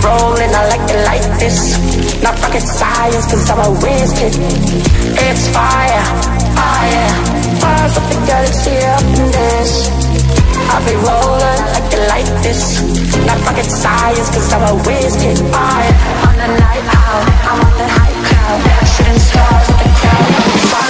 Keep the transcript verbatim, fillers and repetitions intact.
rolling, I like it like this. Not rocket science, cause I'm a whiz kid. It's fire, fire. Fire, something good, it's here up in this. I'll be rolling like it like this. Not rocket science, cause I'm a whiz kid. Fire, on the night out, I'm on that high cloud. Shooting stars with the crowd.